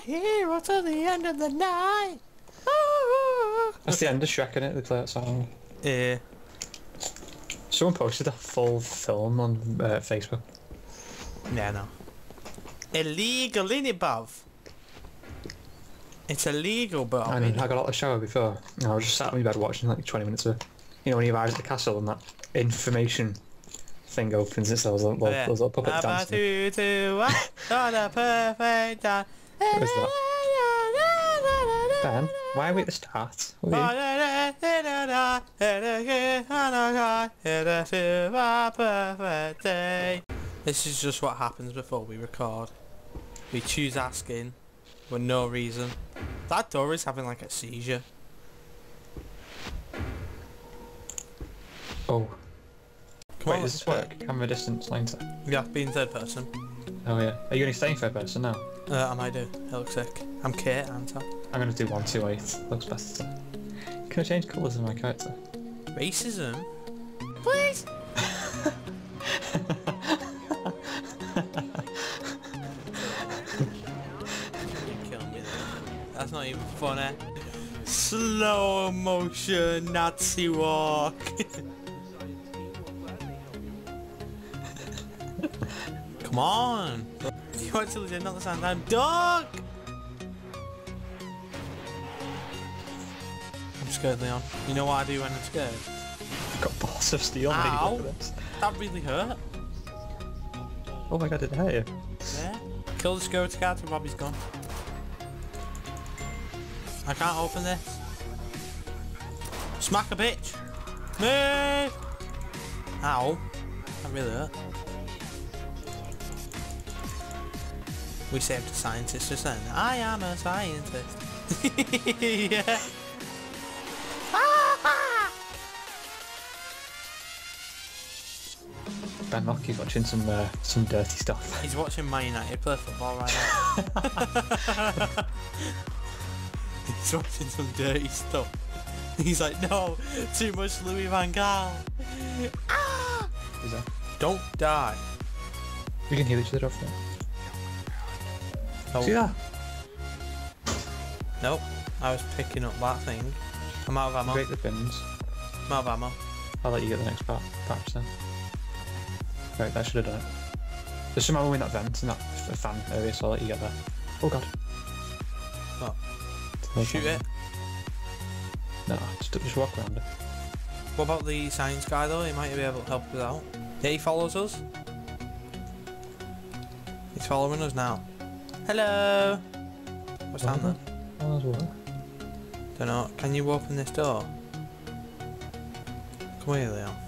hero till the end of the night. That's the end of Shrek, innit? They play that song. Yeah. Someone posted a full film on Facebook. Yeah, no. Illegal, innit, bruv? It's illegal, bruv. I mean, I got out of the shower before, and I was just sat in my bed watching like 20 minutes of it. You know, when you arrive at the castle and that information thing opens, it's those little puppet dancing. On a perfect time. What is that? Ben, why are we at the start? This is just what happens before we record. We choose asking for no reason. That door is having like a seizure. Oh. Come Wait, on, does this work? Camera distance, line set. Yeah, being third person. Oh yeah. Are you going to stay in third person now? I might do. It looks sick. I'm Kate, aren't I? I'm going to do 128. Looks better. Can I change colours in my character? Racism? Please! Kill me there. That's not even funny. Slow motion Nazi walk. Come on! You want to legit not the same time? Dog! I'm scared, Leon. You know what I do when I'm scared? I've got balls of steel. Ow! For this. That really hurt. Oh my god, did it hurt you? Yeah. Kill the security guard till Robbie's gone. I can't open this. Smack a bitch! Move! Ow. That really hurt. We saved a scientist just then. I am a scientist. Yeah. Ben Lockie's watching some dirty stuff. He's watching Man United play football right now. He's watching some dirty stuff. He's like, no, too much Louis van Gaal. Ah! Is that? Don't die. We can heal each other off there. Oh. See that? Nope. I was picking up that thing. I'm out of ammo. Break the bins. I'm out of ammo. I'll let you get the next part, perhaps then. Right, that should have done it. There's some ammo in that vent, in that fan area, so I'll let you get that. Oh god. What? Shoot it? No, just walk around it. What about the science guy though? He might be able to help us out. Yeah, he follows us. He's following us now. Hello! What's down there? Oh, that's what? Don't know. Can you open this door? Come here, Leon.